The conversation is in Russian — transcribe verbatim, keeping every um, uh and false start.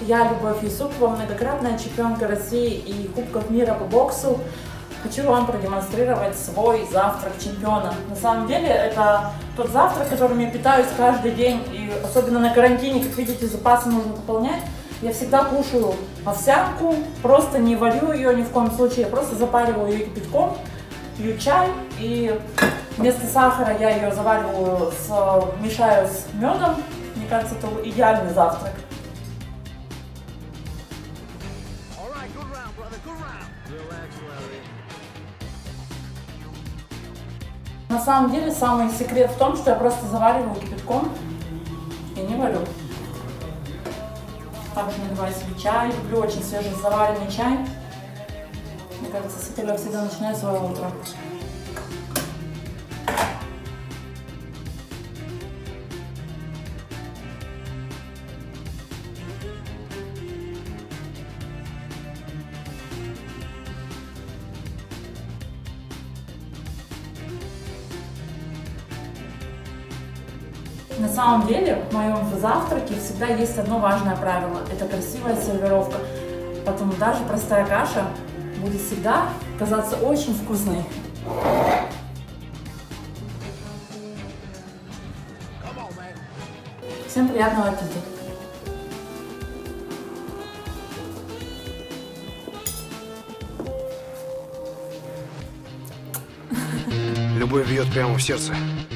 я Любовь Юсупова, многократная чемпионка России и Кубков мира по боксу. Хочу вам продемонстрировать свой завтрак чемпиона. На самом деле это тот завтрак, которым я питаюсь каждый день, и особенно на карантине, как видите, запасы нужно пополнять. Я всегда кушаю овсянку, просто не варю ее ни в коем случае, я просто запариваю ее кипятком, пью чай, и вместо сахара я ее завариваю, с, мешаю с медом. Мне кажется, это идеальный завтрак. На самом деле, самый секрет в том, что я просто завариваю кипятком и не варю. Также наливаю себе чай, люблю очень свежезаваренный чай. Мне кажется, с этого я всегда начинаю свое утро. На самом деле, в моем завтраке всегда есть одно важное правило. Это красивая сервировка. Поэтому даже простая каша будет всегда казаться очень вкусной. Всем приятного аппетита! Любовь бьет прямо в сердце.